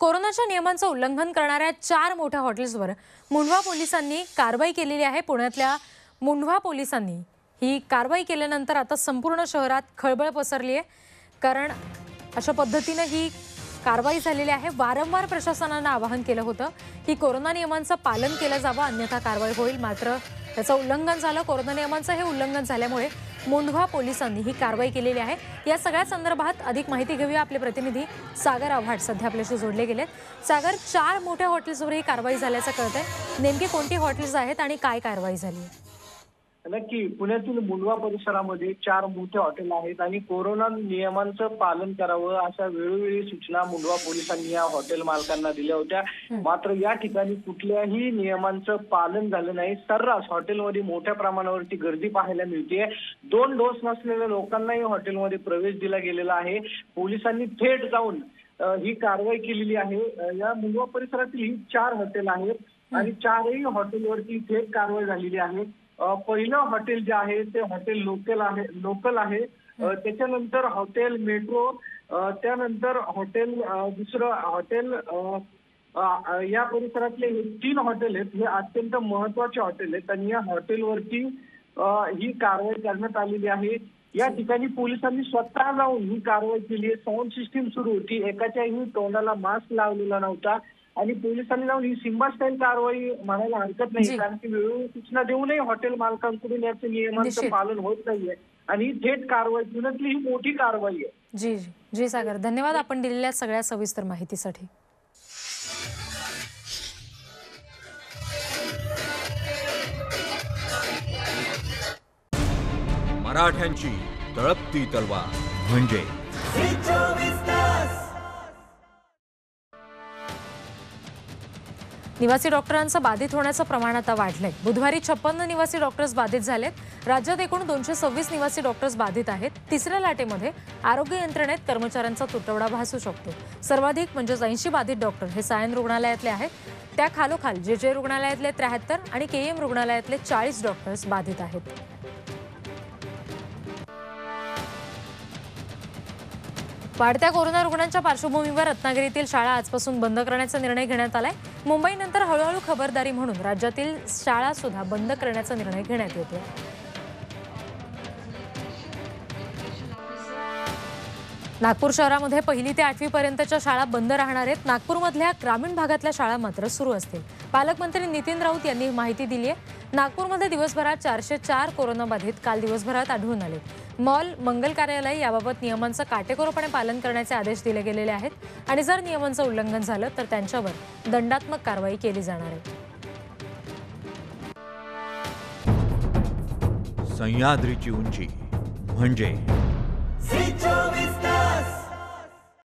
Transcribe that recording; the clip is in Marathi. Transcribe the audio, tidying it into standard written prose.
कोरोनाच्या नियमांचं उल्लंघन करणाऱ्या 4 मोठ्या हॉटेल्सवर मुंढवा पोलिसांनी कारवाई केलेली आहे। पुण्यातल्या मुंढवा पोलिसांनी ही कारवाई केल्यानंतर आता संपूर्ण शहरात खळबळ पसरली आहे, कारण अशा पद्धतीने ही कारवाई झालेली आहे। वारंवार प्रशासनाने आवाहन केलं होतं की कोरोना नियमांचं पालन केलं जावं, अन्यथा कारवाई होईल। मात्र त्याचं उल्लंघन झालं। कोरोना नियमांचं हे उल्लंघन झाल्यामुळे मुंढवा पोलिसांनी ही कारवाई केलेली आहे। या सगळ्या संदर्भात अधिक माहिती घेऊया। आपले प्रतिनिधी सागर आव्हाड सध्या आपल्याशी जोडले गेलेत। सागर, 4 मोठ्या हॉटेल्सवर ही कारवाई झाल्याचं कळतंय, नेमकी कोणती हॉटेल्स आहेत आणि काय कारवाई झाली? नक्की पुण्यातील मुंढवा परिसरामध्ये 4 मोठे हॉटेल आहेत आणि कोरोना नियमांचं पालन करावं अशा वेळोवेळी सूचना मुंढवा पोलिसांनी या हॉटेल मालकांना दिल्या होत्या। मात्र या ठिकाणी कुठल्याही नियमांचं पालन झालं नाही। सर्रास हॉटेलमध्ये मोठ्या प्रमाणावरती गर्दी पाहायला मिळते। 2 डोस नसलेल्या लोकांनाही हॉटेलमध्ये प्रवेश दिला गेलेला आहे। पोलिसांनी थेट जाऊन ही कारवाई केलेली आहे। या मुंढवा परिसरातील ही 4 हॉटेल आहेत आणि 4ही हॉटेलवरती थेट कारवाई झालेली आहे। पहिलं हॉटेल जे आहे ते हॉटेल लोकल आहे। त्याच्यानंतर हॉटेल मेट्रो, त्यानंतर हॉटेल दुसरं हॉटेल, या परिसरातले 3 हॉटेल आहेत। हे अत्यंत महत्त्वाचे हॉटेल आहेत आणि या हॉटेलवरती ही कारवाई करण्यात आलेली आहे। या ठिकाणी पोलिसांनी स्वतः जाऊन ही कारवाई केली आहे। साऊंड सिस्टीम सुरू होती, एकाच्याही तोंडाला मास्क लावलेला नव्हता आणि पोलिसांनी जाऊन ही सिम्बा स्टाईल कारवाई म्हणायला हरकत नाही, कारण की वेळोवेळी सूचना देऊनही हॉटेल मालकांकडून याचं नियमांचं पालन होत नाहीये आणि थेट कारवाई, पुण्यातली ही मोठी कारवाई आहे। जी जी जी सागर, धन्यवाद आपण दिलेल्या सगळ्या सविस्तर माहितीसाठी। मराठ्यांची तळपती तलवार म्हणजे निवासी डॉक्टरांचं बाधित होण्याचं प्रमाण आता वाढलंय। बुधवारी 56 निवासी डॉक्टर्स बाधित झालेत। राज्यात एकूण 226 निवासी डॉक्टर्स बाधित आहेत। तिसऱ्या लाटेमध्ये आरोग्य यंत्रणेत कर्मचाऱ्यांचा तुटवडा भासू शकतो। सर्वाधिक म्हणजे 80 बाधित डॉक्टर हे सायन रुग्णालयातले आहेत। त्या खालोखाल जे रुग्णालयातले 73 आणि केएम रुग्णालयातले 40 डॉक्टर्स बाधित आहेत। वाढत्या कोरोना रुग्णांच्या पार्श्वभूमीवर रत्नागिरीतील शाळा आजपासून बंद करण्याचा निर्णय घेण्यात आलाय। मुंबईनंतर हळूहळू खबरदारी म्हणून राज्यातील शाळा सुद्धा बंद करण्याचा निर्णय घेण्यात येतोय। नागपूर शहरामध्ये 1ली ते 8वी पर्यंतच्या शाळा बंद राहणार आहेत। नागपूरमधल्या ग्रामीण भागातल्या शाळा मात्र सुरू असतील। पालकमंत्री नितीन राऊत यांनी माहिती दिली आहे। नागपूरमध्ये दिवसभरात 404 कोरोनाबाधित काल दिवसभरात आढळून आले। मॉल, मंगल कार्यालय याबाबत नियमांचं काटेकोरपणे पालन करण्याचे आदेश दिले गेलेले आहेत आणि जर नियमांचं उल्लंघन झालं तर त्यांच्यावर दंडात्मक कारवाई केली जाणार आहे। सह्याद्रीची उंची म्हणजे